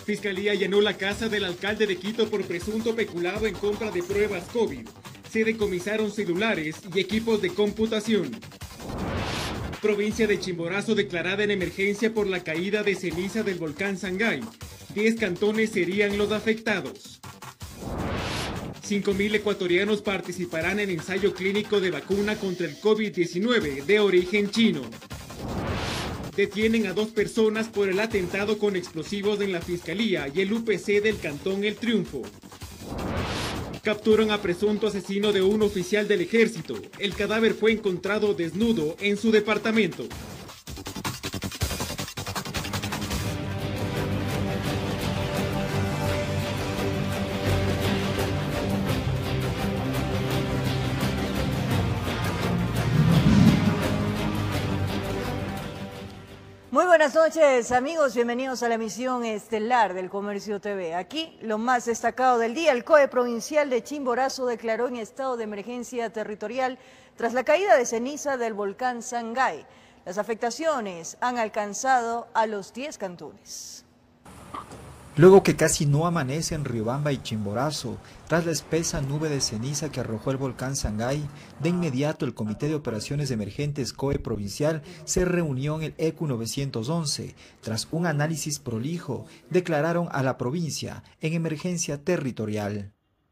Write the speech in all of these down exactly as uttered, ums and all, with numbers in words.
Fiscalía allanó la casa del alcalde de Quito por presunto peculado en compra de pruebas COVID. Se decomisaron celulares y equipos de computación. Provincia de Chimborazo declarada en emergencia por la caída de ceniza del volcán Sangay. Diez cantones serían los afectados. cinco mil ecuatorianos participarán en ensayo clínico de vacuna contra el COVID diecinueve de origen chino. Detienen a dos personas por el atentado con explosivos en la Fiscalía y el U P C del Cantón El Triunfo. Capturan a presunto asesino de un oficial del ejército. El cadáver fue encontrado desnudo en su departamento. Muy buenas noches, amigos, bienvenidos a la emisión estelar del Comercio T V. Aquí lo más destacado del día: el C O E provincial de Chimborazo declaró en estado de emergencia territorial tras la caída de ceniza del volcán Sangay. Las afectaciones han alcanzado a los diez cantones. Luego que casi no amanece en Riobamba y Chimborazo, tras la espesa nube de ceniza que arrojó el volcán Sangay, de inmediato el Comité de Operaciones Emergentes C O E Provincial se reunió en el E Q novecientos once. Tras un análisis prolijo, declararon a la provincia en emergencia territorial.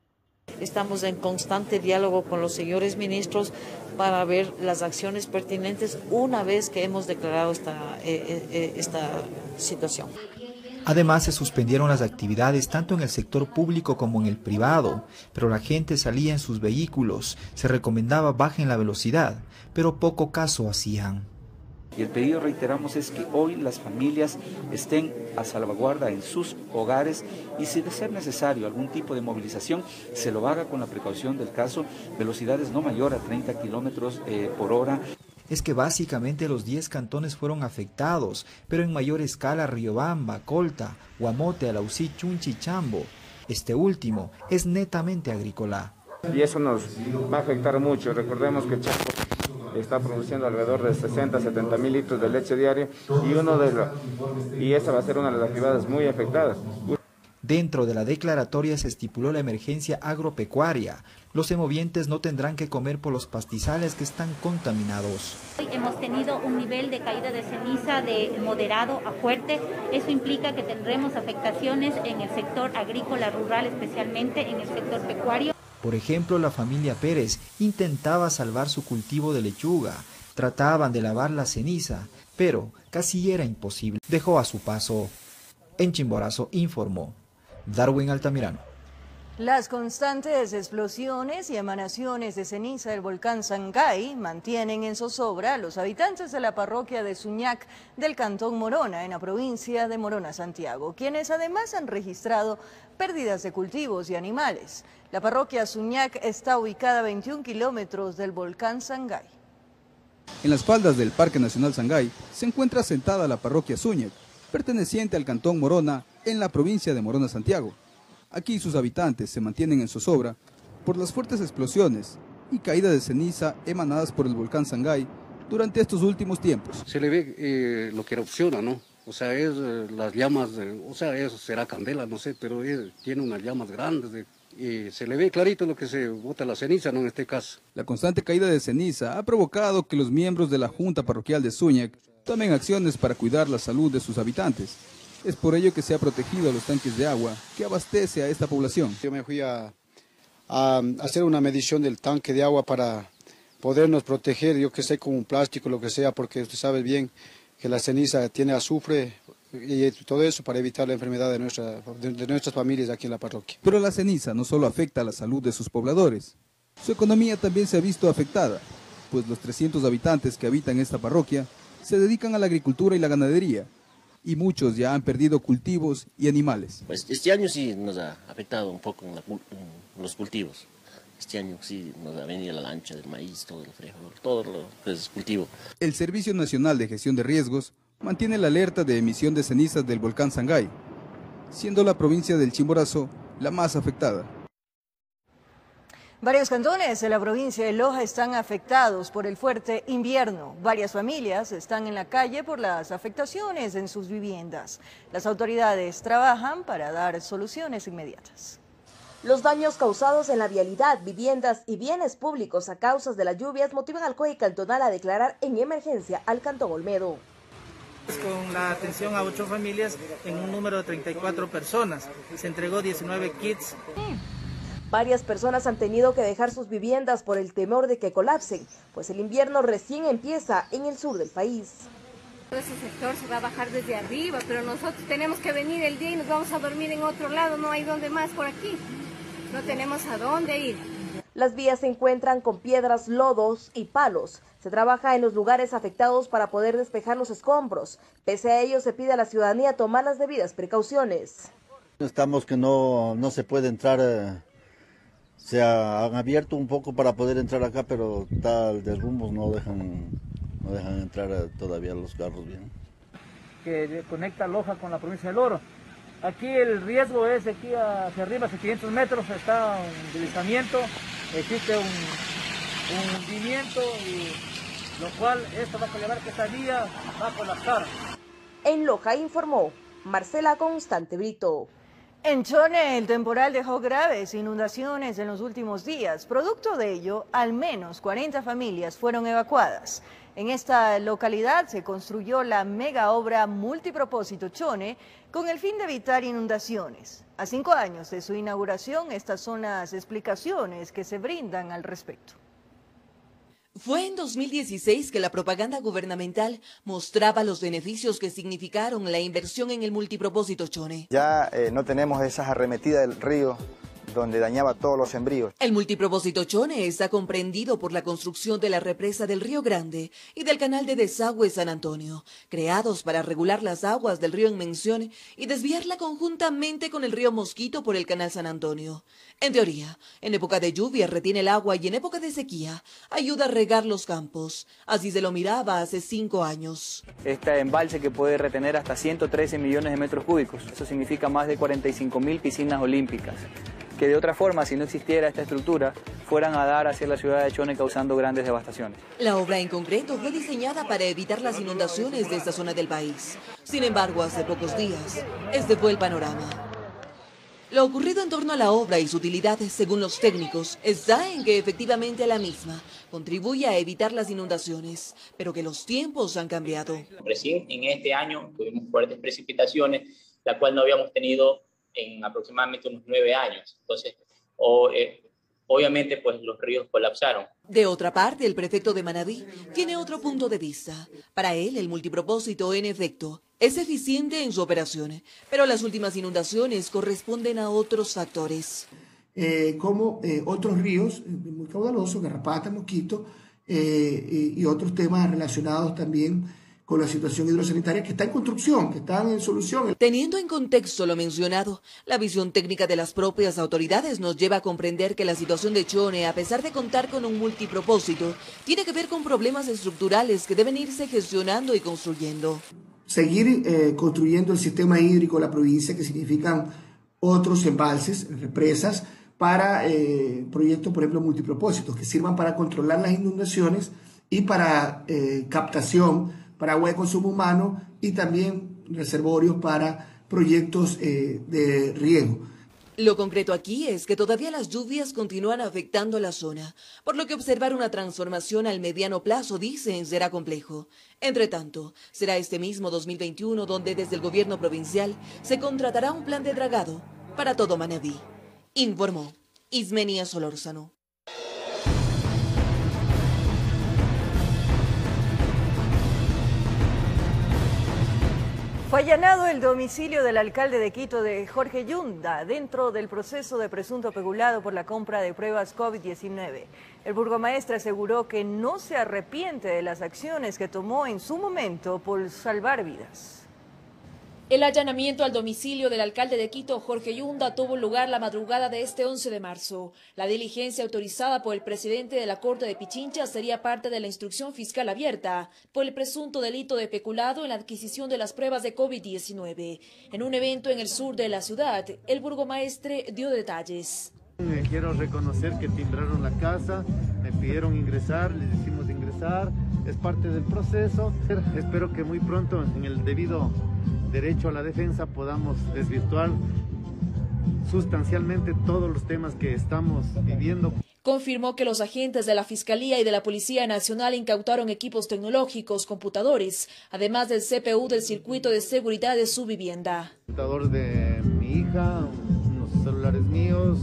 Estamos en constante diálogo con los señores ministros para ver las acciones pertinentes una vez que hemos declarado esta, eh, eh, esta situación. Además, se suspendieron las actividades tanto en el sector público como en el privado, pero la gente salía en sus vehículos, se recomendaba bajen la velocidad, pero poco caso hacían. Y el pedido, reiteramos, es que hoy las familias estén a salvaguarda en sus hogares y si de ser necesario algún tipo de movilización, se lo haga con la precaución del caso, velocidades no mayor a treinta kilómetros eh, por hora. Es que básicamente los diez cantones fueron afectados, pero en mayor escala Riobamba, Colta, Guamote, Alausí, Chunchi y Chambo. Este último es netamente agrícola. Y eso nos va a afectar mucho. Recordemos que Chambo está produciendo alrededor de sesenta a setenta mil litros de leche diaria y, uno de los, y esa va a ser una de las actividades muy afectadas. Dentro de la declaratoria se estipuló la emergencia agropecuaria. Los semovientes no tendrán que comer por los pastizales que están contaminados. Hoy hemos tenido un nivel de caída de ceniza de moderado a fuerte. Eso implica que tendremos afectaciones en el sector agrícola rural, especialmente en el sector pecuario. Por ejemplo, la familia Pérez intentaba salvar su cultivo de lechuga. Trataban de lavar la ceniza, pero casi era imposible. Dejó a su paso. En Chimborazo informó Darwin Altamirano. Las constantes explosiones y emanaciones de ceniza del volcán Sangay mantienen en zozobra a los habitantes de la parroquia de Suñac del cantón Morona, en la provincia de Morona, Santiago, quienes además han registrado pérdidas de cultivos y animales. La parroquia Suñac está ubicada a veintiún kilómetros del volcán Sangay. En las faldas del Parque Nacional Sangay se encuentra asentada la parroquia Suñac, perteneciente al cantón Morona, en la provincia de Morona, Santiago. Aquí sus habitantes se mantienen en zozobra por las fuertes explosiones y caída de ceniza emanadas por el volcán Sangay durante estos últimos tiempos. Se le ve eh, lo que erupciona, ¿no? O sea, es eh, las llamas, de, o sea, eso será candela, no sé, pero es, tiene unas llamas grandes de, y se le ve clarito lo que se bota la ceniza, ¿no? En este caso. La constante caída de ceniza ha provocado que los miembros de la Junta Parroquial de Suñac tomen acciones para cuidar la salud de sus habitantes. Es por ello que se ha protegido a los tanques de agua que abastece a esta población. Yo me fui a, a hacer una medición del tanque de agua para podernos proteger, yo que sé, con un plástico, lo que sea, porque usted sabe bien que la ceniza tiene azufre y todo eso para evitar la enfermedad de, nuestra, de, de nuestras familias aquí en la parroquia. Pero la ceniza no solo afecta a la salud de sus pobladores, su economía también se ha visto afectada, pues los trescientos habitantes que habitan esta parroquia se dedican a la agricultura y la ganadería, y muchos ya han perdido cultivos y animales. Pues este año sí nos ha afectado un poco en, la, en los cultivos. Este año sí nos ha venido la lancha del maíz, todo el frijol, todo lo que es cultivo. El Servicio Nacional de Gestión de Riesgos mantiene la alerta de emisión de cenizas del volcán Sangay, siendo la provincia del Chimborazo la más afectada. Varios cantones de la provincia de Loja están afectados por el fuerte invierno. Varias familias están en la calle por las afectaciones en sus viviendas. Las autoridades trabajan para dar soluciones inmediatas. Los daños causados en la vialidad, viviendas y bienes públicos a causa de las lluvias motivan al C O E cantonal a declarar en emergencia al Cantón Olmedo. Con la atención a ocho familias en un número de treinta y cuatro personas. Se entregó diecinueve kits. Varias personas han tenido que dejar sus viviendas por el temor de que colapsen, pues el invierno recién empieza en el sur del país. Ese sector se va a bajar desde arriba, pero nosotros tenemos que venir el día y nos vamos a dormir en otro lado, no hay dónde más por aquí, no tenemos a dónde ir. Las vías se encuentran con piedras, lodos y palos. Se trabaja en los lugares afectados para poder despejar los escombros. Pese a ello, se pide a la ciudadanía tomar las debidas precauciones. Estamos que no, no se puede entrar, eh, se ha, han abierto un poco para poder entrar acá, pero tal derrumbos no dejan, no dejan entrar eh, todavía los carros bien. Que conecta Loja con la provincia del Oro. Aquí el riesgo es de aquí hacia arriba, hacia quinientos metros, está un deslizamiento, existe un, un hundimiento, y lo cual esto va a llevar que esta vía va a colapsar. En Loja informó Marcela Constante Brito. En Chone, el temporal dejó graves inundaciones en los últimos días. Producto de ello, al menos cuarenta familias fueron evacuadas. En esta localidad se construyó la mega obra multipropósito Chone con el fin de evitar inundaciones. A cinco años de su inauguración, estas son las explicaciones que se brindan al respecto. Fue en dos mil dieciséis que la propaganda gubernamental mostraba los beneficios que significaron la inversión en el multipropósito Chone. Ya eh, no tenemos esas arremetidas del río donde dañaba todos los sembríos. El multipropósito Chone está comprendido por la construcción de la represa del Río Grande y del canal de desagüe San Antonio, creados para regular las aguas del río en mención y desviarla conjuntamente con el río Mosquito por el canal San Antonio. En teoría, en época de lluvia retiene el agua y en época de sequía ayuda a regar los campos. Así se lo miraba hace cinco años. Este embalse que puede retener hasta ciento trece millones de metros cúbicos, eso significa más de cuarenta y cinco mil piscinas olímpicas, que de otra forma, si no existiera esta estructura, fueran a dar hacia la ciudad de Chone causando grandes devastaciones. La obra en concreto fue diseñada para evitar las inundaciones de esta zona del país. Sin embargo, hace pocos días, este fue el panorama. Lo ocurrido en torno a la obra y su utilidad, según los técnicos, está en que efectivamente la misma contribuye a evitar las inundaciones, pero que los tiempos han cambiado. Recién en este año tuvimos fuertes precipitaciones, la cual no habíamos tenido en aproximadamente unos nueve años. Entonces, o, eh, obviamente, pues los ríos colapsaron. De otra parte, el prefecto de Manabí tiene otro punto de vista. Para él, el multipropósito, en efecto, es eficiente en su operación, pero las últimas inundaciones corresponden a otros factores. Eh, como eh, otros ríos eh, muy caudalosos, Garrapata, Mosquito, eh, y, y otros temas relacionados también con la situación hidrosanitaria que está en construcción, que están en solución. Teniendo en contexto lo mencionado, la visión técnica de las propias autoridades nos lleva a comprender que la situación de Chone, a pesar de contar con un multipropósito, tiene que ver con problemas estructurales que deben irse gestionando y construyendo. Seguir eh, construyendo el sistema hídrico de la provincia, que significan otros embalses, represas, para eh, proyectos, por ejemplo, multipropósitos, que sirvan para controlar las inundaciones y para eh, captación para agua de consumo humano y también reservorios para proyectos eh, de riego. Lo concreto aquí es que todavía las lluvias continúan afectando la zona, por lo que observar una transformación al mediano plazo, dicen, será complejo. Entre tanto, será este mismo dos mil veintiuno donde desde el gobierno provincial se contratará un plan de dragado para todo Manabí. Informó Ismenia Solórzano. Fue allanado el domicilio del alcalde de Quito, de Jorge Yunda, dentro del proceso de presunto peculado por la compra de pruebas COVID diecinueve. El burgomaestre aseguró que no se arrepiente de las acciones que tomó en su momento por salvar vidas. El allanamiento al domicilio del alcalde de Quito, Jorge Yunda, tuvo lugar la madrugada de este once de marzo. La diligencia autorizada por el presidente de la Corte de Pichincha sería parte de la instrucción fiscal abierta por el presunto delito de peculado en la adquisición de las pruebas de COVID diecinueve. En un evento en el sur de la ciudad, el burgomaestre dio detalles. Quiero reconocer que timbraron la casa, me pidieron ingresar, les hicimos ingresar, es parte del proceso. Espero que muy pronto, en el debido derecho a la defensa, podamos desvirtuar sustancialmente todos los temas que estamos viviendo. Confirmó que los agentes de la Fiscalía y de la Policía Nacional incautaron equipos tecnológicos, computadores, además del C P U del circuito de seguridad de su vivienda. Computador de mi hija, unos celulares míos,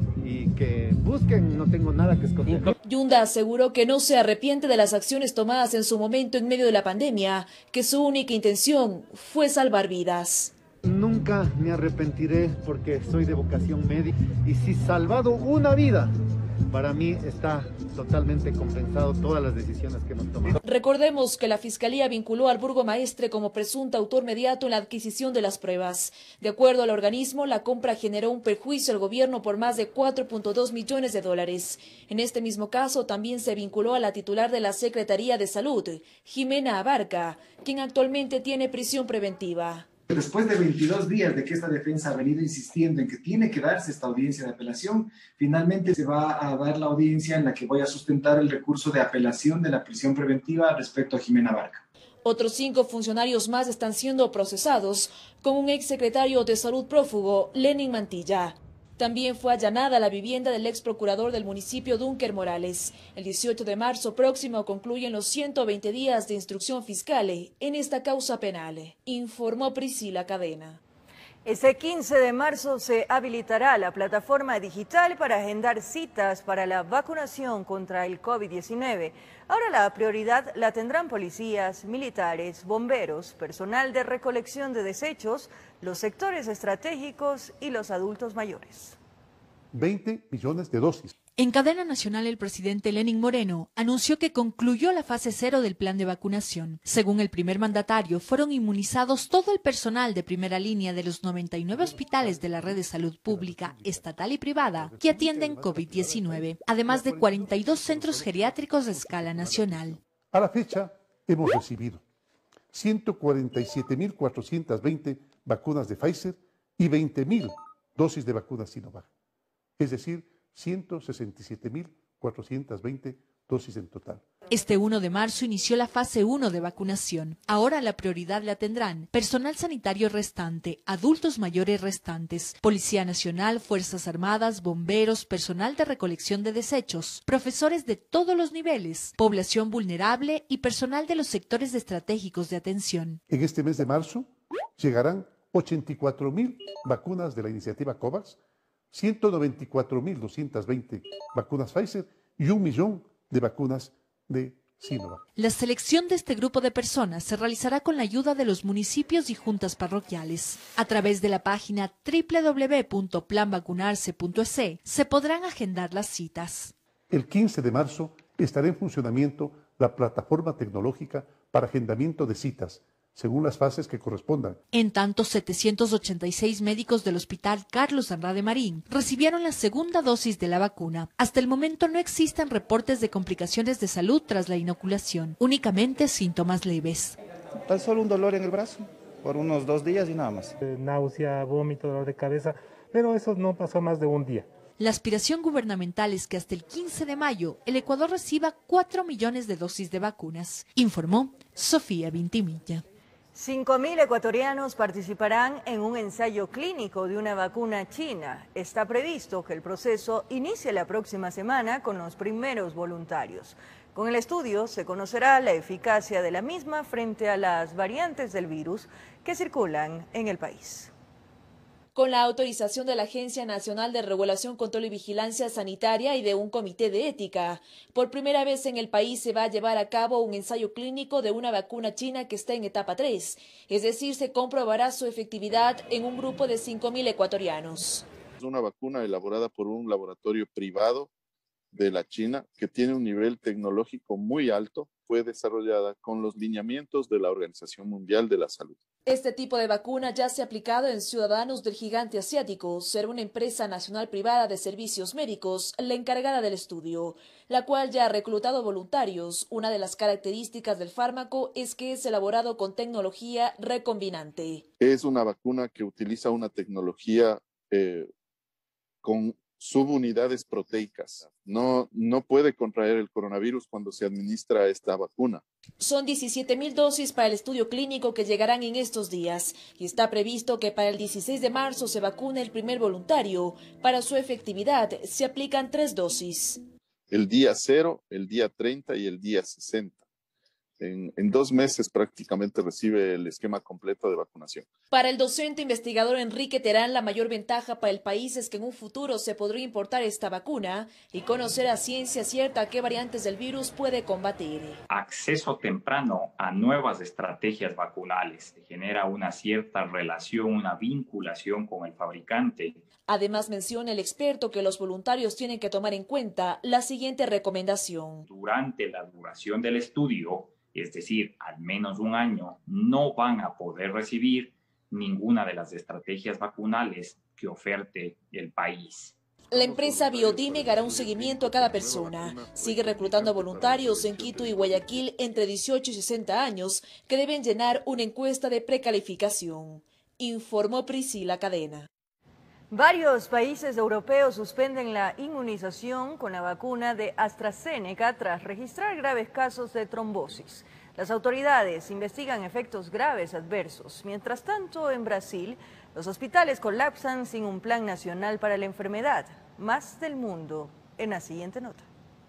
y que busquen, no tengo nada que esconder. Yunda aseguró que no se arrepiente de las acciones tomadas en su momento en medio de la pandemia, que su única intención fue salvar vidas. Nunca me arrepentiré porque soy de vocación médica y si salvado una vida, para mí está totalmente compensado todas las decisiones que hemos tomado. Recordemos que la Fiscalía vinculó al burgomaestre como presunto autor mediato en la adquisición de las pruebas. De acuerdo al organismo, la compra generó un perjuicio al gobierno por más de cuatro punto dos millones de dólares. En este mismo caso, también se vinculó a la titular de la Secretaría de Salud, Jimena Abarca, quien actualmente tiene prisión preventiva. Después de veintidós días de que esta defensa ha venido insistiendo en que tiene que darse esta audiencia de apelación, finalmente se va a dar la audiencia en la que voy a sustentar el recurso de apelación de la prisión preventiva respecto a Jimena Abarca. Otros cinco funcionarios más están siendo procesados, con un exsecretario de Salud prófugo, Lenin Mantilla. También fue allanada la vivienda del ex procurador del municipio, Dunker Morales. El dieciocho de marzo próximo concluyen los ciento veinte días de instrucción fiscal en esta causa penal, informó Priscila Cadena. Este quince de marzo se habilitará la plataforma digital para agendar citas para la vacunación contra el COVID diecinueve. Ahora la prioridad la tendrán policías, militares, bomberos, personal de recolección de desechos, los sectores estratégicos y los adultos mayores. veinte millones de dosis. En cadena nacional, el presidente Lenín Moreno anunció que concluyó la fase cero del plan de vacunación. Según el primer mandatario, fueron inmunizados todo el personal de primera línea de los noventa y nueve hospitales de la red de salud pública, estatal y privada que atienden COVID diecinueve, además de cuarenta y dos centros geriátricos de escala nacional. A la fecha, hemos recibido ciento cuarenta y siete mil cuatrocientas veinte vacunas de Pfizer y veinte mil dosis de vacunas Sinovac, es decir, ciento sesenta y siete mil cuatrocientas veinte dosis en total. Este uno de marzo inició la fase uno de vacunación. Ahora la prioridad la tendrán personal sanitario restante, adultos mayores restantes, Policía Nacional, Fuerzas Armadas, bomberos, personal de recolección de desechos, profesores de todos los niveles, población vulnerable y personal de los sectores estratégicos de atención. En este mes de marzo llegarán ochenta y cuatro mil vacunas de la iniciativa COVAX, ciento noventa y cuatro mil doscientas veinte vacunas Pfizer y un millón de vacunas de Sinovac. La selección de este grupo de personas se realizará con la ayuda de los municipios y juntas parroquiales. A través de la página doble u doble u doble u punto plan vacunarse punto e s se podrán agendar las citas. El quince de marzo estará en funcionamiento la plataforma tecnológica para agendamiento de citas, según las fases que correspondan. En tanto, setecientos ochenta y seis médicos del Hospital Carlos Andrade Marín recibieron la segunda dosis de la vacuna. Hasta el momento no existen reportes de complicaciones de salud tras la inoculación, únicamente síntomas leves. Tan solo un dolor en el brazo, por unos dos días y nada más. Eh, náusea, vómito, dolor de cabeza, pero eso no pasó más de un día. La aspiración gubernamental es que hasta el quince de mayo el Ecuador reciba cuatro millones de dosis de vacunas, informó Sofía Vintimilla. cinco mil ecuatorianos participarán en un ensayo clínico de una vacuna china. Está previsto que el proceso inicie la próxima semana con los primeros voluntarios. Con el estudio se conocerá la eficacia de la misma frente a las variantes del virus que circulan en el país. Con la autorización de la Agencia Nacional de Regulación, Control y Vigilancia Sanitaria y de un comité de ética, por primera vez en el país se va a llevar a cabo un ensayo clínico de una vacuna china que está en etapa tres, es decir, se comprobará su efectividad en un grupo de cinco mil ecuatorianos. Es una vacuna elaborada por un laboratorio privado de la China que tiene un nivel tecnológico muy alto, fue desarrollada con los lineamientos de la Organización Mundial de la Salud. Este tipo de vacuna ya se ha aplicado en ciudadanos del gigante asiático. Será una empresa nacional privada de servicios médicos la encargada del estudio, la cual ya ha reclutado voluntarios. Una de las características del fármaco es que es elaborado con tecnología recombinante. Es una vacuna que utiliza una tecnología eh, con subunidades proteicas. No, no puede contraer el coronavirus cuando se administra esta vacuna. Son diecisiete mil dosis para el estudio clínico que llegarán en estos días y está previsto que para el dieciséis de marzo se vacune el primer voluntario. Para su efectividad se aplican tres dosis. El día cero, el día treinta y el día sesenta. En, en dos meses prácticamente recibe el esquema completo de vacunación. Para el docente investigador Enrique Terán, la mayor ventaja para el país es que en un futuro se podría importar esta vacuna y conocer a ciencia cierta qué variantes del virus puede combatir. Acceso temprano a nuevas estrategias vacunales genera una cierta relación, una vinculación con el fabricante. Además, menciona el experto que los voluntarios tienen que tomar en cuenta la siguiente recomendación. Durante la duración del estudio, es decir, al menos un año, no van a poder recibir ninguna de las estrategias vacunales que oferte el país. La empresa Biodime hará un seguimiento a cada persona. Sigue reclutando voluntarios en Quito y Guayaquil entre dieciocho y sesenta años que deben llenar una encuesta de precalificación, informó Priscila Cadena. Varios países europeos suspenden la inmunización con la vacuna de AstraZeneca tras registrar graves casos de trombosis. Las autoridades investigan efectos graves adversos. Mientras tanto, en Brasil, los hospitales colapsan sin un plan nacional para la enfermedad. Más del mundo en la siguiente nota.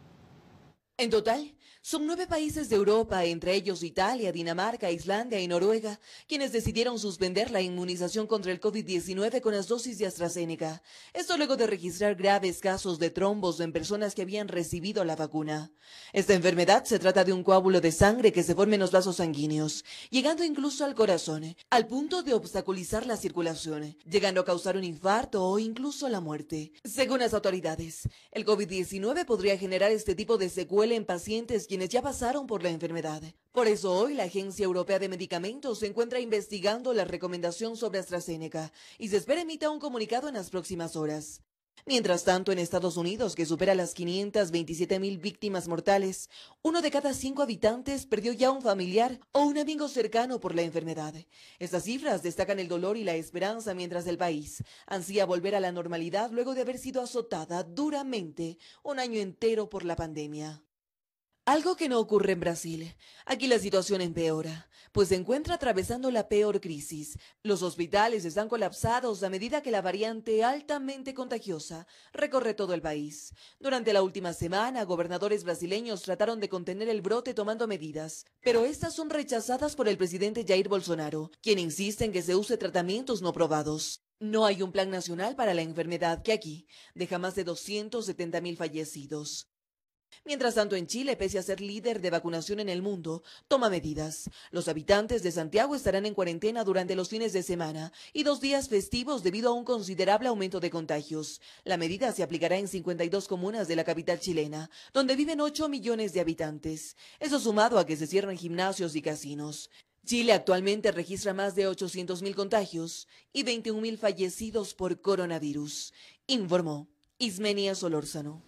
En total, son nueve países de Europa, entre ellos Italia, Dinamarca, Islandia y Noruega, quienes decidieron suspender la inmunización contra el COVID diecinueve con las dosis de AstraZeneca. Esto luego de registrar graves casos de trombos en personas que habían recibido la vacuna. Esta enfermedad se trata de un coágulo de sangre que se forma en los vasos sanguíneos, llegando incluso al corazón, al punto de obstaculizar la circulación, llegando a causar un infarto o incluso la muerte. Según las autoridades, el COVID diecinueve podría generar este tipo de secuela en pacientes quienes ya pasaron por la enfermedad. Por eso hoy la Agencia Europea de Medicamentos se encuentra investigando la recomendación sobre AstraZeneca y se espera emita un comunicado en las próximas horas. Mientras tanto, en Estados Unidos, que supera las quinientas veintisiete mil víctimas mortales, uno de cada cinco habitantes perdió ya un familiar o un amigo cercano por la enfermedad. Estas cifras destacan el dolor y la esperanza mientras el país ansía volver a la normalidad luego de haber sido azotada duramente un año entero por la pandemia. Algo que no ocurre en Brasil. Aquí la situación empeora, pues se encuentra atravesando la peor crisis. Los hospitales están colapsados a medida que la variante altamente contagiosa recorre todo el país. Durante la última semana, gobernadores brasileños trataron de contener el brote tomando medidas, pero estas son rechazadas por el presidente Jair Bolsonaro, quien insiste en que se use tratamientos no probados. No hay un plan nacional para la enfermedad que aquí deja más de doscientos setenta mil fallecidos. Mientras tanto, en Chile, pese a ser líder de vacunación en el mundo, toma medidas. Los habitantes de Santiago estarán en cuarentena durante los fines de semana y dos días festivos debido a un considerable aumento de contagios. La medida se aplicará en cincuenta y dos comunas de la capital chilena, donde viven ocho millones de habitantes. Eso sumado a que se cierran gimnasios y casinos. Chile actualmente registra más de ochocientos mil contagios y veintiún mil fallecidos por coronavirus, informó Ismenia Solórzano.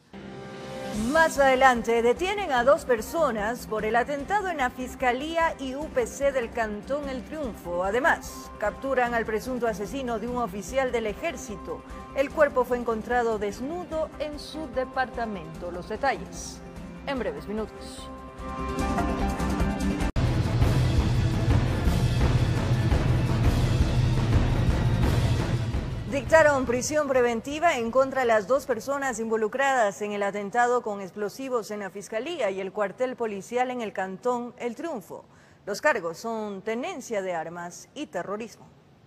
Más adelante, detienen a dos personas por el atentado en la Fiscalía y U P C del Cantón El Triunfo. Además, capturan al presunto asesino de un oficial del ejército. El cuerpo fue encontrado desnudo en su departamento. Los detalles en breves minutos. Dictaron prisión preventiva en contra de las dos personas involucradas en el atentado con explosivos en la Fiscalía y el cuartel policial en el Cantón El Triunfo. Los cargos son tenencia de armas y terrorismo.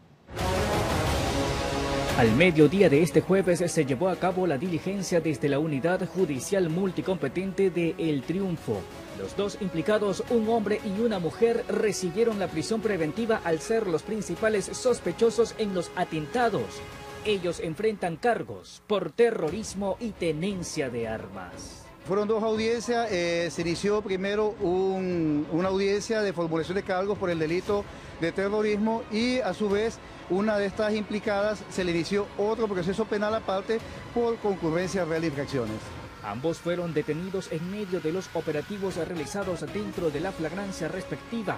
Al mediodía de este jueves se llevó a cabo la diligencia desde la Unidad Judicial Multicompetente de El Triunfo. Los dos implicados, un hombre y una mujer, recibieron la prisión preventiva al ser los principales sospechosos en los atentados. Ellos enfrentan cargos por terrorismo y tenencia de armas. Fueron dos audiencias, eh, se inició primero un, una audiencia de formulación de cargos por el delito de terrorismo y a su vez una de estas implicadas se le inició otro proceso penal aparte por concurrencia real de infracciones. Ambos fueron detenidos en medio de los operativos realizados dentro de la flagrancia respectiva.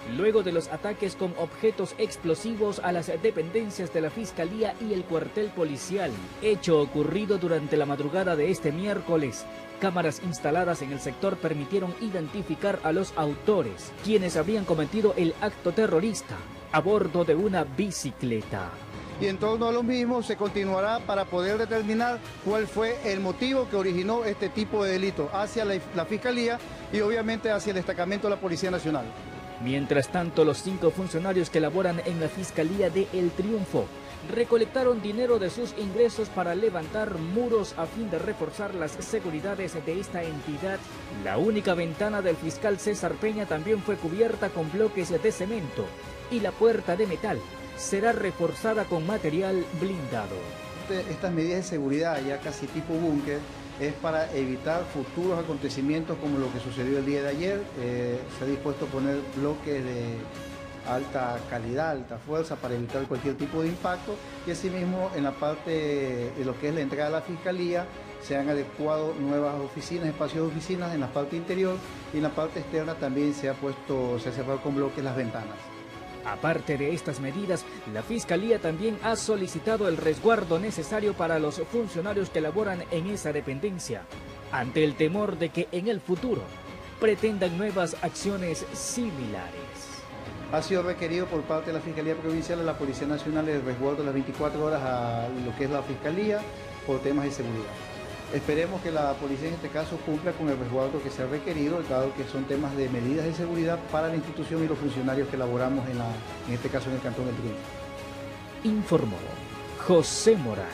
luego de los ataques con objetos explosivos a las dependencias de la Fiscalía y el cuartel policial, hecho ocurrido durante la madrugada de este miércoles. Cámaras instaladas en el sector permitieron identificar a los autores, quienes habrían cometido el acto terrorista a bordo de una bicicleta. Y en torno a lo mismo se continuará para poder determinar cuál fue el motivo que originó este tipo de delito hacia la, la Fiscalía y obviamente hacia el destacamento de la Policía Nacional. Mientras tanto, los cinco funcionarios que laboran en la Fiscalía de El Triunfo recolectaron dinero de sus ingresos para levantar muros a fin de reforzar las seguridades de esta entidad. La única ventana del fiscal César Peña también fue cubierta con bloques de cemento y la puerta de metal será reforzada con material blindado. Estas medidas de seguridad, ya casi tipo búnker, es para evitar futuros acontecimientos como lo que sucedió el día de ayer. Eh, se ha dispuesto a poner bloques de alta calidad, alta fuerza para evitar cualquier tipo de impacto y asimismo en la parte de lo que es la entrada a la Fiscalía se han adecuado nuevas oficinas, espacios de oficinas en la parte interior y en la parte externa también se ha puesto, se ha cerrado con bloques las ventanas. Aparte de estas medidas, la Fiscalía también ha solicitado el resguardo necesario para los funcionarios que laboran en esa dependencia, ante el temor de que en el futuro pretendan nuevas acciones similares. Ha sido requerido por parte de la Fiscalía Provincial de la Policía Nacional el resguardo de las veinticuatro horas a lo que es la Fiscalía por temas de seguridad. Esperemos que la policía en este caso cumpla con el resguardo que se ha requerido, dado que son temas de medidas de seguridad para la institución y los funcionarios que laboramos en, la, en este caso en el Cantón del Triunfo. Informó José Morales.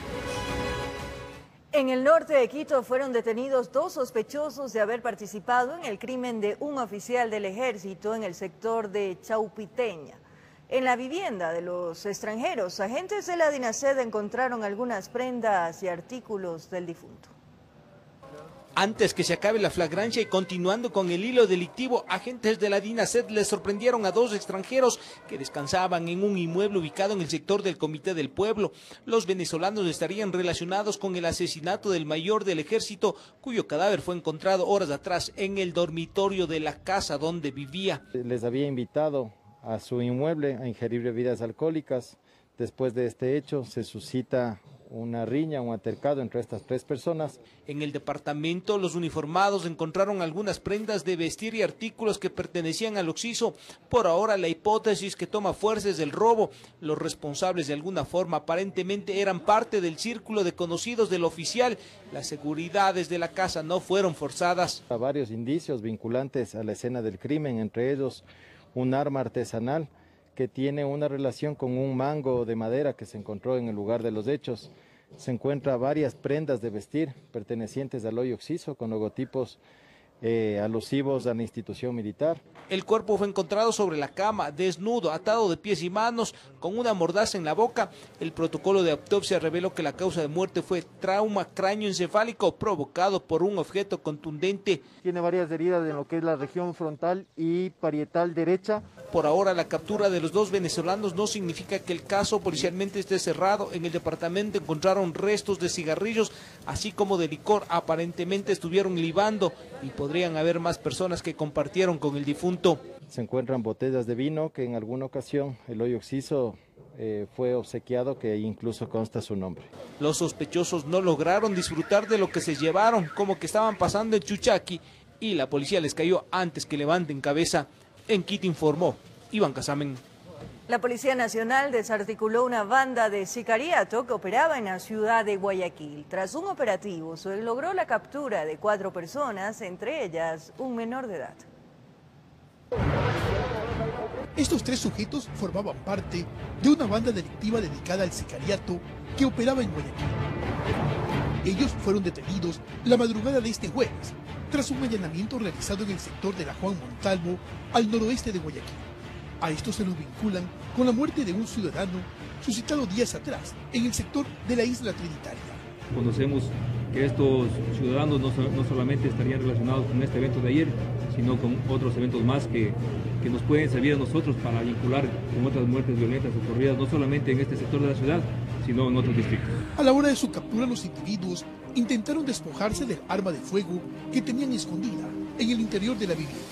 En el norte de Quito fueron detenidos dos sospechosos de haber participado en el crimen de un oficial del ejército en el sector de Chaupiteña. En la vivienda de los extranjeros, agentes de la DINASED encontraron algunas prendas y artículos del difunto. Antes que se acabe la flagrancia y continuando con el hilo delictivo, agentes de la DINASED les sorprendieron a dos extranjeros que descansaban en un inmueble ubicado en el sector del Comité del Pueblo. Los venezolanos estarían relacionados con el asesinato del mayor del ejército, cuyo cadáver fue encontrado horas atrás en el dormitorio de la casa donde vivía. Les había invitado a su inmueble a ingerir bebidas alcohólicas. Después de este hecho se suscita una riña, un altercado entre estas tres personas. En el departamento, los uniformados encontraron algunas prendas de vestir y artículos que pertenecían al occiso. Por ahora, la hipótesis que toma fuerza es el robo. Los responsables, de alguna forma, aparentemente eran parte del círculo de conocidos del oficial. Las seguridades de la casa no fueron forzadas. Hay varios indicios vinculantes a la escena del crimen, entre ellos un arma artesanal que tiene una relación con un mango de madera que se encontró en el lugar de los hechos. Se encuentran varias prendas de vestir pertenecientes al hoyo occiso con logotipos eh, alusivos a la institución militar. El cuerpo fue encontrado sobre la cama, desnudo, atado de pies y manos, con una mordaza en la boca. El protocolo de autopsia reveló que la causa de muerte fue trauma cráneoencefálico provocado por un objeto contundente. Tiene varias heridas en lo que es la región frontal y parietal derecha. Por ahora, la captura de los dos venezolanos no significa que el caso policialmente esté cerrado. En el departamento encontraron restos de cigarrillos, así como de licor. Aparentemente estuvieron libando y podrían haber más personas que compartieron con el difunto. Se encuentran botellas de vino que en alguna ocasión el hoyo occiso eh, fue obsequiado, que incluso consta su nombre. Los sospechosos no lograron disfrutar de lo que se llevaron, como que estaban pasando en Chuchaqui, y la policía les cayó antes que levanten cabeza. En Quito informó Iván Casamen. La Policía Nacional desarticuló una banda de sicariato que operaba en la ciudad de Guayaquil. Tras un operativo, se logró la captura de cuatro personas, entre ellas un menor de edad. Estos tres sujetos formaban parte de una banda delictiva dedicada al sicariato que operaba en Guayaquil. Ellos fueron detenidos la madrugada de este jueves, tras un allanamiento realizado en el sector de la Juan Montalvo, al noroeste de Guayaquil. A estos se los vinculan con la muerte de un ciudadano suscitado días atrás en el sector de la Isla Trinitaria. Conocemos que estos ciudadanos no, no solamente estarían relacionados con este evento de ayer, sino con otros eventos más que, que nos pueden servir a nosotros para vincular con otras muertes violentas ocurridas no solamente en este sector de la ciudad, sino en otros distritos. A la hora de su captura, los individuos intentaron despojarse del arma de fuego que tenían escondida en el interior de la vivienda.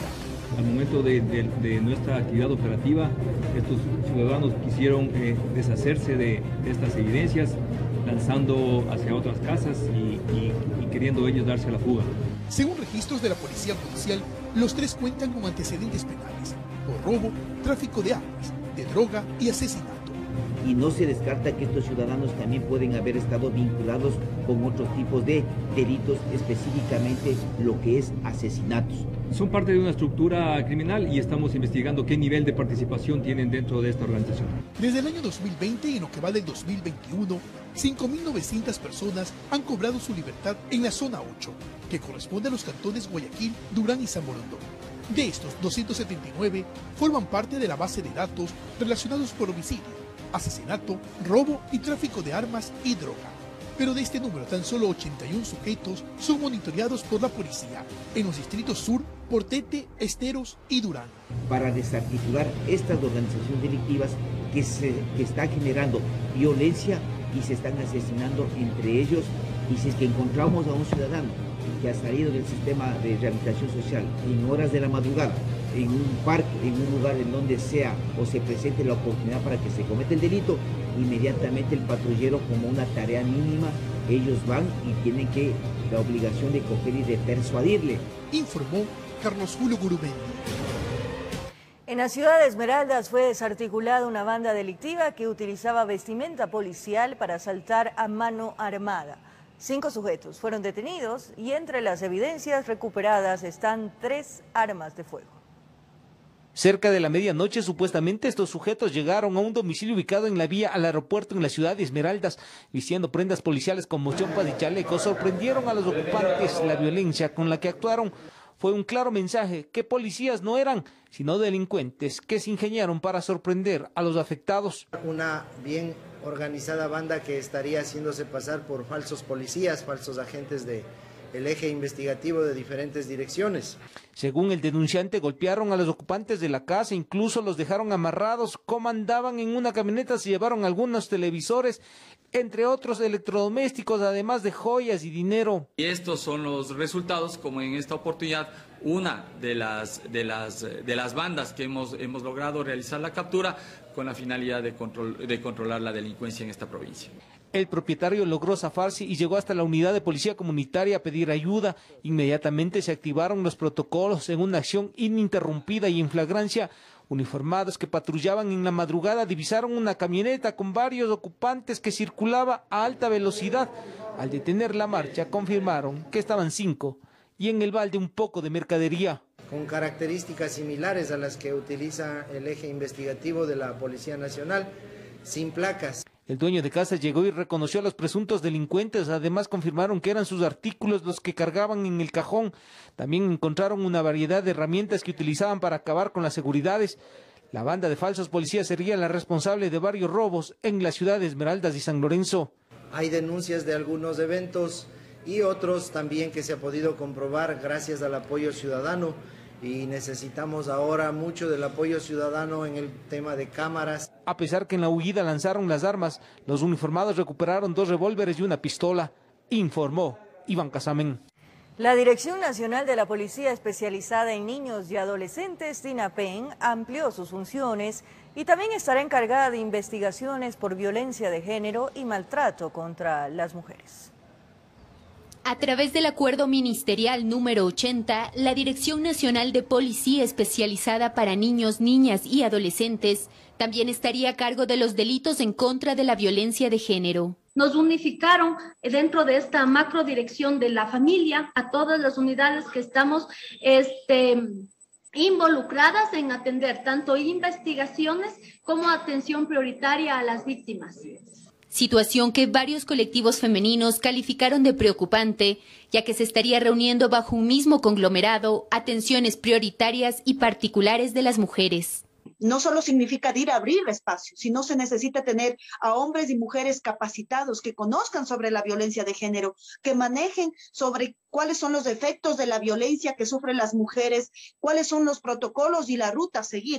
Al momento de, de, de nuestra actividad operativa, estos ciudadanos quisieron eh, deshacerse de estas evidencias, lanzando hacia otras casas y, y, y queriendo ellos darse a la fuga. Según registros de la Policía Judicial, los tres cuentan con antecedentes penales por robo, tráfico de armas, de droga y asesinato. Y no se descarta que estos ciudadanos también pueden haber estado vinculados con otros tipos de delitos, específicamente lo que es asesinatos. Son parte de una estructura criminal y estamos investigando qué nivel de participación tienen dentro de esta organización. Desde el año dos mil veinte y en lo que va del dos mil veintiuno, cinco mil novecientas personas han cobrado su libertad en la zona ocho, que corresponde a los cantones Guayaquil, Durán y San Borondón. De estos, doscientos setenta y nueve forman parte de la base de datos relacionados por homicidio, asesinato, robo y tráfico de armas y droga. Pero de este número, tan solo ochenta y uno sujetos son monitoreados por la policía en los distritos Sur, Portete, Esteros y Durán. Para desarticular estas organizaciones delictivas que, se, que están generando violencia y se están asesinando entre ellos, y si es que encontramos a un ciudadano que ha salido del sistema de rehabilitación social en horas de la madrugada, en un parque, en un lugar en donde sea o se presente la oportunidad para que se cometa el delito, inmediatamente el patrullero, como una tarea mínima, ellos van y tienen que la obligación de coger y de persuadirle. Informó Carlos Julio Gurumendi. En la ciudad de Esmeraldas fue desarticulada una banda delictiva que utilizaba vestimenta policial para asaltar a mano armada. Cinco sujetos fueron detenidos y entre las evidencias recuperadas están tres armas de fuego. Cerca de la medianoche, supuestamente, estos sujetos llegaron a un domicilio ubicado en la vía al aeropuerto en la ciudad de Esmeraldas, vistiendo prendas policiales como chompas y chalecos. Sorprendieron a los ocupantes. La violencia con la que actuaron fue un claro mensaje que policías no eran, sino delincuentes que se ingeniaron para sorprender a los afectados. Una bien organizada banda que estaría haciéndose pasar por falsos policías, falsos agentes de el eje investigativo de diferentes direcciones. Según el denunciante, golpearon a los ocupantes de la casa, incluso los dejaron amarrados, comandaban en una camioneta, se llevaron algunos televisores, entre otros electrodomésticos, además de joyas y dinero. Y estos son los resultados, como en esta oportunidad, una de las, de las, de las bandas que hemos, hemos logrado realizar la captura con la finalidad de, control, de controlar la delincuencia en esta provincia. El propietario logró zafarse y llegó hasta la unidad de policía comunitaria a pedir ayuda. Inmediatamente se activaron los protocolos en una acción ininterrumpida y en flagrancia. Uniformados que patrullaban en la madrugada divisaron una camioneta con varios ocupantes que circulaba a alta velocidad. Al detener la marcha confirmaron que estaban cinco y en el balde un poco de mercadería. Con características similares a las que utiliza el eje investigativo de la Policía Nacional, sin placas. El dueño de casa llegó y reconoció a los presuntos delincuentes. Además confirmaron que eran sus artículos los que cargaban en el cajón. También encontraron una variedad de herramientas que utilizaban para acabar con las seguridades. La banda de falsos policías sería la responsable de varios robos en la ciudad de Esmeraldas y San Lorenzo. Hay denuncias de algunos eventos y otros también que se ha podido comprobar gracias al apoyo ciudadano. Y necesitamos ahora mucho del apoyo ciudadano en el tema de cámaras. A pesar que en la huida lanzaron las armas, los uniformados recuperaron dos revólveres y una pistola, informó Iván Casamen. La Dirección Nacional de la Policía Especializada en Niños y Adolescentes, DINAPEN, amplió sus funciones y también estará encargada de investigaciones por violencia de género y maltrato contra las mujeres. A través del acuerdo ministerial número ochenta, la Dirección Nacional de Policía Especializada para Niños, Niñas y Adolescentes también estaría a cargo de los delitos en contra de la violencia de género. Nos unificaron dentro de esta macro dirección de la familia a todas las unidades que estamos este, involucradas en atender tanto investigaciones como atención prioritaria a las víctimas. Situación que varios colectivos femeninos calificaron de preocupante, ya que se estaría reuniendo bajo un mismo conglomerado atenciones prioritarias y particulares de las mujeres. No solo significa ir a abrir espacios, sino se necesita tener a hombres y mujeres capacitados que conozcan sobre la violencia de género, que manejen sobre cuáles son los efectos de la violencia que sufren las mujeres, cuáles son los protocolos y la ruta a seguir.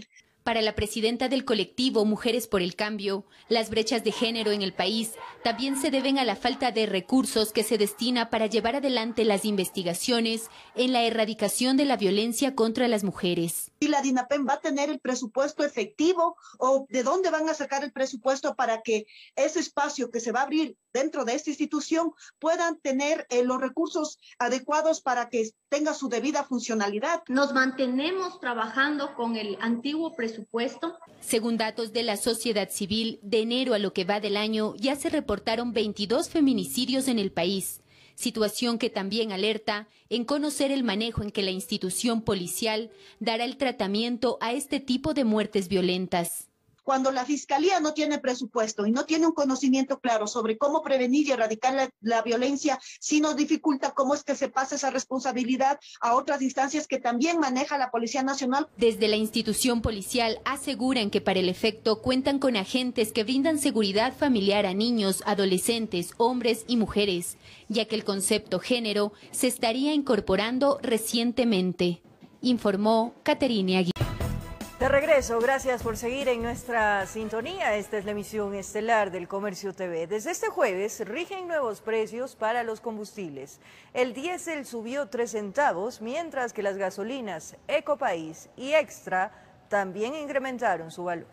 Para la presidenta del colectivo Mujeres por el Cambio, las brechas de género en el país también se deben a la falta de recursos que se destina para llevar adelante las investigaciones en la erradicación de la violencia contra las mujeres. ¿Y la DINAPEM va a tener el presupuesto efectivo o de dónde van a sacar el presupuesto para que ese espacio que se va a abrir dentro de esta institución puedan tener eh, los recursos adecuados para que tenga su debida funcionalidad? Nos mantenemos trabajando con el antiguo presupuesto. Según datos de la sociedad civil, de enero a lo que va del año ya se reportaron veintidós feminicidios en el país, situación que también alerta en conocer el manejo en que la institución policial dará el tratamiento a este tipo de muertes violentas. Cuando la Fiscalía no tiene presupuesto y no tiene un conocimiento claro sobre cómo prevenir y erradicar la, la violencia, sí nos dificulta cómo es que se pasa esa responsabilidad a otras instancias que también maneja la Policía Nacional. Desde la institución policial aseguran que para el efecto cuentan con agentes que brindan seguridad familiar a niños, adolescentes, hombres y mujeres, ya que el concepto género se estaría incorporando recientemente, informó Caterina Aguirre. De regreso, gracias por seguir en nuestra sintonía. Esta es la emisión estelar del Comercio T V. Desde este jueves rigen nuevos precios para los combustibles. El diésel subió tres centavos, mientras que las gasolinas Ecopaís y Extra también incrementaron su valor.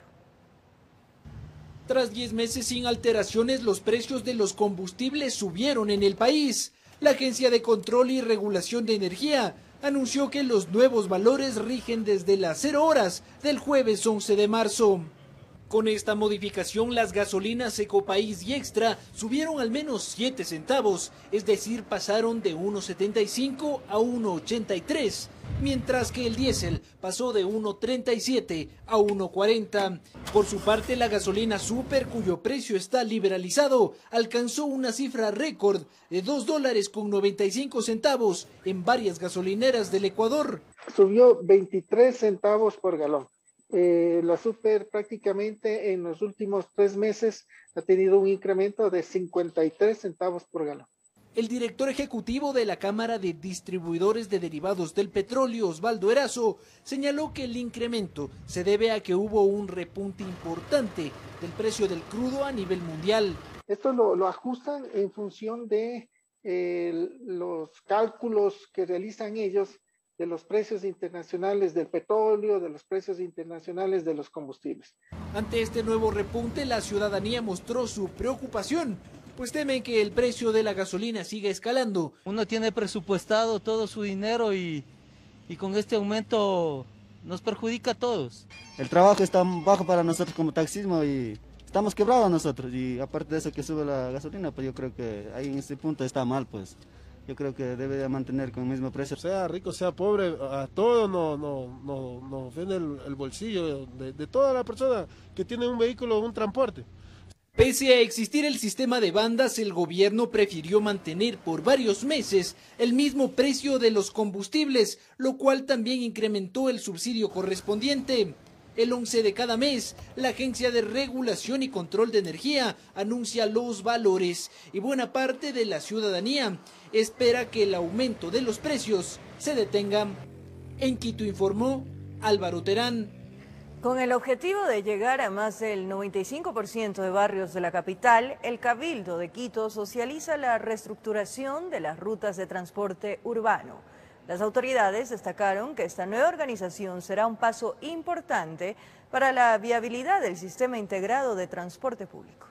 Tras diez meses sin alteraciones, los precios de los combustibles subieron en el país. La Agencia de Control y Regulación de Energía anunció que los nuevos valores rigen desde las cero horas del jueves once de marzo. Con esta modificación, las gasolinas Ecopaís y Extra subieron al menos siete centavos, es decir, pasaron de uno setenta y cinco a uno ochenta y tres, mientras que el diésel pasó de uno treinta y siete a uno cuarenta. Por su parte, la gasolina Super, cuyo precio está liberalizado, alcanzó una cifra récord de dos dólares con noventa y cinco centavos en varias gasolineras del Ecuador. Subió veintitrés centavos por galón. Eh, la Super prácticamente en los últimos tres meses ha tenido un incremento de cincuenta y tres centavos por galón. El director ejecutivo de la Cámara de Distribuidores de Derivados del Petróleo, Osvaldo Erazo, señaló que el incremento se debe a que hubo un repunte importante del precio del crudo a nivel mundial. Esto lo, lo ajustan en función de eh, los cálculos que realizan ellos de los precios internacionales del petróleo, de los precios internacionales de los combustibles. Ante este nuevo repunte, la ciudadanía mostró su preocupación, pues temen que el precio de la gasolina siga escalando. Uno tiene presupuestado todo su dinero y, y con este aumento nos perjudica a todos. El trabajo está bajo para nosotros como taxismo y estamos quebrados nosotros, y aparte de eso que sube la gasolina, pues yo creo que ahí en este punto está mal, pues. Yo creo que debe de mantener con el mismo precio. Sea rico, sea pobre, a todos nos no, no, no ofende el, el bolsillo de, de toda la persona que tiene un vehículo o un transporte. Pese a existir el sistema de bandas, el gobierno prefirió mantener por varios meses el mismo precio de los combustibles, lo cual también incrementó el subsidio correspondiente. El once de cada mes, la Agencia de Regulación y Control de Energía anuncia los valores y buena parte de la ciudadanía espera que el aumento de los precios se detenga. En Quito informó Álvaro Terán. Con el objetivo de llegar a más del noventa y cinco por ciento de barrios de la capital, el Cabildo de Quito socializa la reestructuración de las rutas de transporte urbano. Las autoridades destacaron que esta nueva organización será un paso importante para la viabilidad del sistema integrado de transporte público.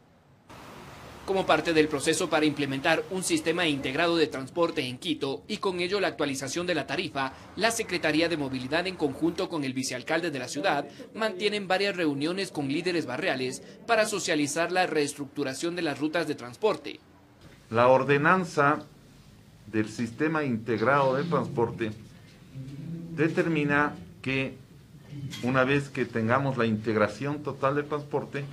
Como parte del proceso para implementar un sistema integrado de transporte en Quito y con ello la actualización de la tarifa, la Secretaría de Movilidad en conjunto con el vicealcalde de la ciudad mantienen varias reuniones con líderes barriales para socializar la reestructuración de las rutas de transporte. La ordenanza del sistema integrado de transporte determina que una vez que tengamos la integración total de transporte,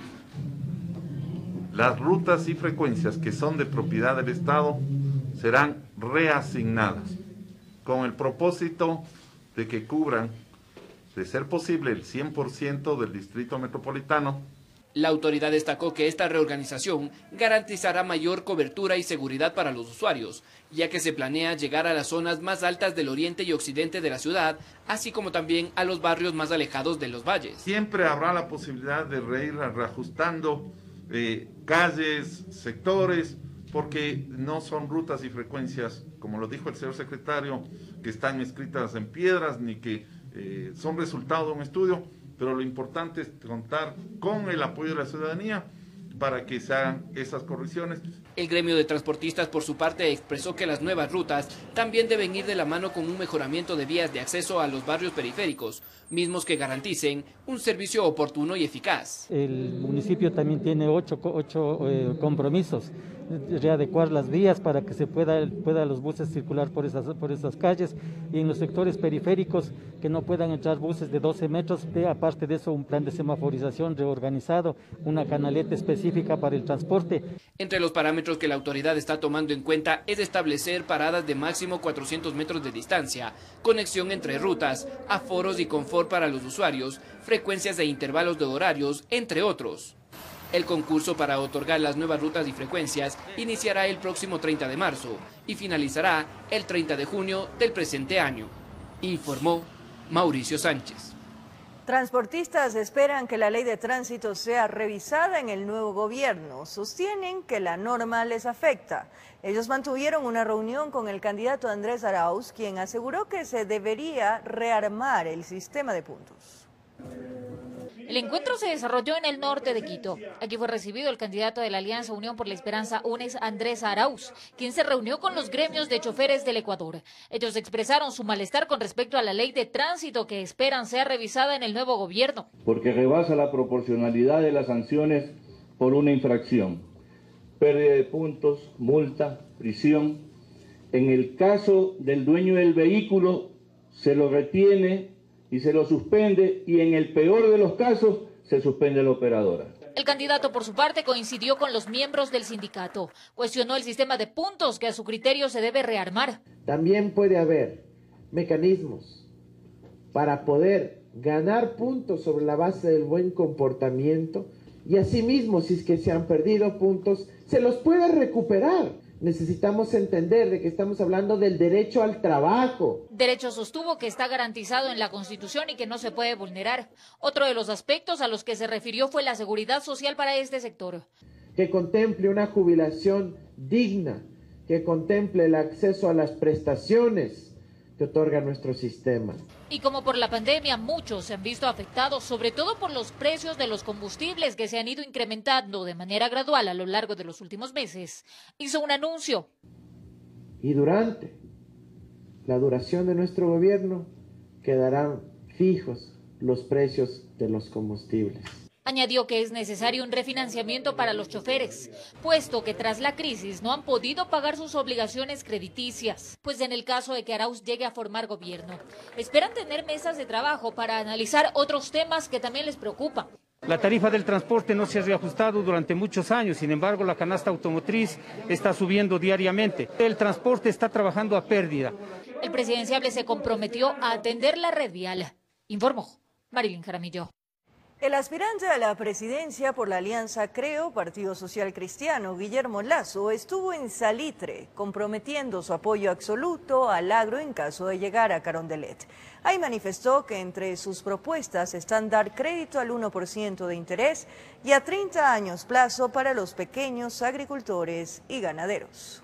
las rutas y frecuencias que son de propiedad del Estado serán reasignadas con el propósito de que cubran, de ser posible, el cien por ciento del distrito metropolitano. La autoridad destacó que esta reorganización garantizará mayor cobertura y seguridad para los usuarios, ya que se planea llegar a las zonas más altas del oriente y occidente de la ciudad, así como también a los barrios más alejados de los valles. Siempre habrá la posibilidad de ir reajustando eh, calles, sectores, porque no son rutas y frecuencias, como lo dijo el señor secretario, que están escritas en piedras, ni que eh, son resultado de un estudio, pero lo importante es contar con el apoyo de la ciudadanía para que se hagan esas correcciones. El gremio de transportistas, por su parte, expresó que las nuevas rutas también deben ir de la mano con un mejoramiento de vías de acceso a los barrios periféricos, mismos que garanticen un servicio oportuno y eficaz. El municipio también tiene ocho, ocho eh, compromisos: readecuar las vías para que se pueda, pueda los buses circular por esas, por esas calles, y en los sectores periféricos que no puedan entrar buses de doce metros, de, aparte de eso un plan de semaforización reorganizado, una canaleta específica para el transporte. Entre los parámetros que la autoridad está tomando en cuenta es establecer paradas de máximo cuatrocientos metros de distancia, conexión entre rutas, aforos y confort para los usuarios, frecuencias e intervalos de horarios, entre otros. El concurso para otorgar las nuevas rutas y frecuencias iniciará el próximo treinta de marzo y finalizará el treinta de junio del presente año, informó Mauricio Sánchez. Transportistas esperan que la ley de tránsito sea revisada en el nuevo gobierno. Sostienen que la norma les afecta. Ellos mantuvieron una reunión con el candidato Andrés Arauz, quien aseguró que se debería rearmar el sistema de puntos. El encuentro se desarrolló en el norte de Quito. Aquí fue recibido el candidato de la Alianza Unión por la Esperanza, UNES, Andrés Arauz, quien se reunió con los gremios de choferes del Ecuador. Ellos expresaron su malestar con respecto a la ley de tránsito que esperan sea revisada en el nuevo gobierno. Porque rebasa la proporcionalidad de las sanciones por una infracción. Pérdida de puntos, multa, prisión. En el caso del dueño del vehículo, se lo retiene y se lo suspende, y en el peor de los casos se suspende a la operadora. El candidato, por su parte, coincidió con los miembros del sindicato. Cuestionó el sistema de puntos que a su criterio se debe rearmar. También puede haber mecanismos para poder ganar puntos sobre la base del buen comportamiento, y asimismo, si es que se han perdido puntos, se los puede recuperar. Necesitamos entender de que estamos hablando del derecho al trabajo. Derecho sostuvo que está garantizado en la Constitución y que no se puede vulnerar. Otro de los aspectos a los que se refirió fue la seguridad social para este sector. Que contemple una jubilación digna, que contemple el acceso a las prestaciones que otorga nuestro sistema. Y como por la pandemia, muchos se han visto afectados, sobre todo por los precios de los combustibles que se han ido incrementando de manera gradual a lo largo de los últimos meses. Hizo un anuncio. Y durante la duración de nuestro gobierno quedarán fijos los precios de los combustibles. Añadió que es necesario un refinanciamiento para los choferes, puesto que tras la crisis no han podido pagar sus obligaciones crediticias, pues en el caso de que Arauz llegue a formar gobierno, esperan tener mesas de trabajo para analizar otros temas que también les preocupan. La tarifa del transporte no se ha reajustado durante muchos años, sin embargo la canasta automotriz está subiendo diariamente. El transporte está trabajando a pérdida. El presidenciable se comprometió a atender la red vial, informó Marilyn Jaramillo. El aspirante a la presidencia por la Alianza Creo, Partido Social Cristiano, Guillermo Lasso, estuvo en Salitre, comprometiendo su apoyo absoluto al agro en caso de llegar a Carondelet. Ahí manifestó que entre sus propuestas están dar crédito al uno por ciento de interés y a treinta años plazo para los pequeños agricultores y ganaderos.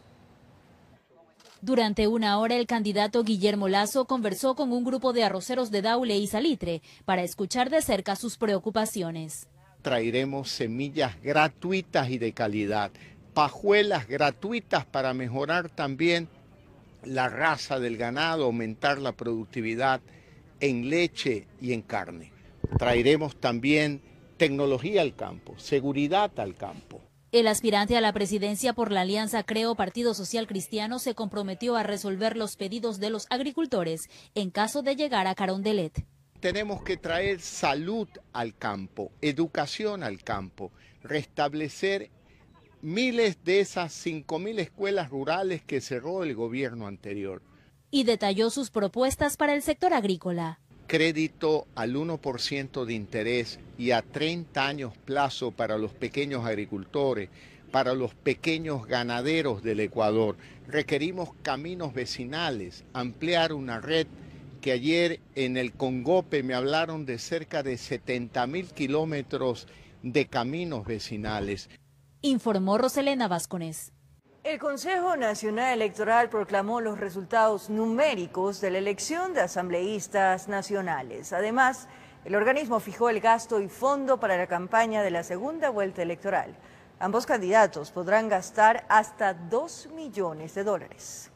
Durante una hora, el candidato Guillermo Lasso conversó con un grupo de arroceros de Daule y Salitre para escuchar de cerca sus preocupaciones. Traeremos semillas gratuitas y de calidad, pajuelas gratuitas para mejorar también la raza del ganado, aumentar la productividad en leche y en carne. Traeremos también tecnología al campo, seguridad al campo. El aspirante a la presidencia por la Alianza Creo Partido Social Cristiano se comprometió a resolver los pedidos de los agricultores en caso de llegar a Carondelet. Tenemos que traer salud al campo, educación al campo, restablecer miles de esas cinco mil escuelas rurales que cerró el gobierno anterior. Y detalló sus propuestas para el sector agrícola. crédito al uno por ciento de interés y a treinta años plazo para los pequeños agricultores, para los pequeños ganaderos del Ecuador. Requerimos caminos vecinales, ampliar una red que ayer en el Congope me hablaron de cerca de setenta mil kilómetros de caminos vecinales. Informó Roselena Vázquez. El Consejo Nacional Electoral proclamó los resultados numéricos de la elección de asambleístas nacionales. Además, el organismo fijó el gasto y fondo para la campaña de la segunda vuelta electoral. Ambos candidatos podrán gastar hasta dos millones de dólares.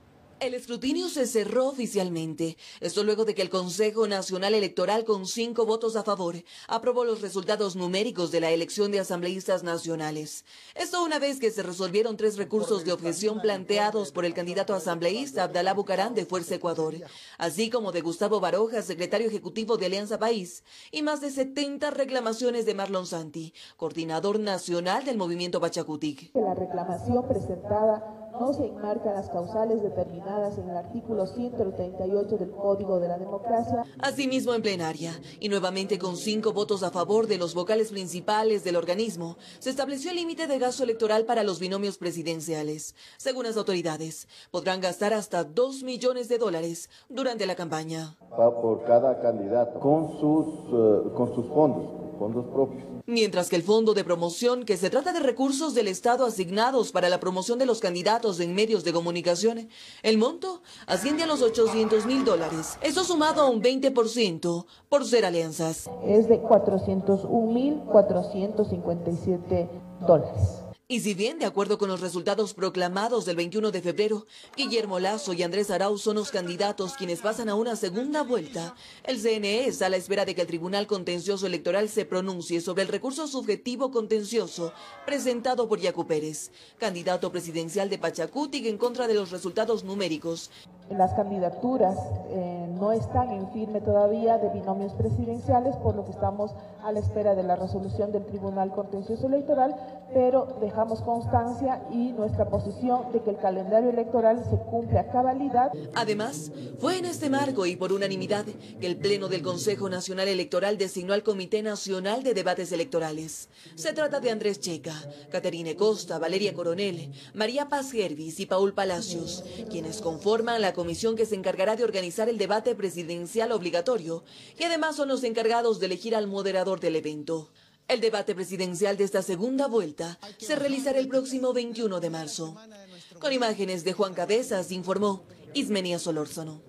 El escrutinio se cerró oficialmente. Esto luego de que el Consejo Nacional Electoral, con cinco votos a favor, aprobó los resultados numéricos de la elección de asambleístas nacionales. Esto una vez que se resolvieron tres recursos de objeción planteados por el candidato asambleísta Abdalá Bucarán de Fuerza Ecuador, así como de Gustavo Baroja, secretario ejecutivo de Alianza País, y más de setenta reclamaciones de Marlon Santi, coordinador nacional del movimiento Pachacutic. La reclamación presentada no se enmarca en las causales determinadas en el artículo ciento treinta y ocho del Código de la Democracia. Asimismo, en plenaria, y nuevamente con cinco votos a favor de los vocales principales del organismo, se estableció el límite de gasto electoral para los binomios presidenciales. Según las autoridades, podrán gastar hasta dos millones de dólares durante la campaña. Va por cada candidato con sus, uh, con sus fondos, fondos propios. Mientras que el Fondo de Promoción, que se trata de recursos del Estado asignados para la promoción de los candidatos en medios de comunicación, el monto asciende a los ochocientos mil dólares. Eso sumado a un veinte por ciento por ser alianzas. Es de cuatrocientos un mil cuatrocientos cincuenta y siete dólares. Y si bien, de acuerdo con los resultados proclamados del veintiuno de febrero, Guillermo Lasso y Andrés Arauz son los candidatos quienes pasan a una segunda vuelta, el C N E está a la espera de que el Tribunal Contencioso Electoral se pronuncie sobre el recurso subjetivo contencioso presentado por Yacu Pérez, candidato presidencial de Pachacutic, en contra de los resultados numéricos. Las candidaturas eh, no están en firme todavía de binomios presidenciales, por lo que estamos a la espera de la resolución del Tribunal Contencioso Electoral, pero dejamos constancia y nuestra posición de que el calendario electoral se cumple a cabalidad. Además, fue en este marco y por unanimidad que el Pleno del Consejo Nacional Electoral designó al Comité Nacional de Debates Electorales. Se trata de Andrés Checa, Caterine Costa, Valeria Coronel, María Paz Gervis y Paul Palacios, quienes conforman la comisión que se encargará de organizar el debate presidencial obligatorio y además son los encargados de elegir al moderador del evento. El debate presidencial de esta segunda vuelta se realizará el próximo veintiuno de marzo. Con imágenes de Juan Cabezas, informó Ismenia Solórzano.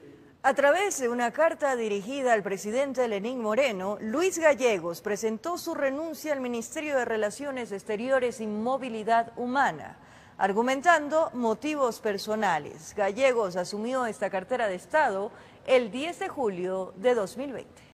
A través de una carta dirigida al presidente Lenín Moreno, Luis Gallegos presentó su renuncia al Ministerio de Relaciones Exteriores y Movilidad Humana, argumentando motivos personales. Gallegos asumió esta cartera de Estado el diez de julio de dos mil veinte.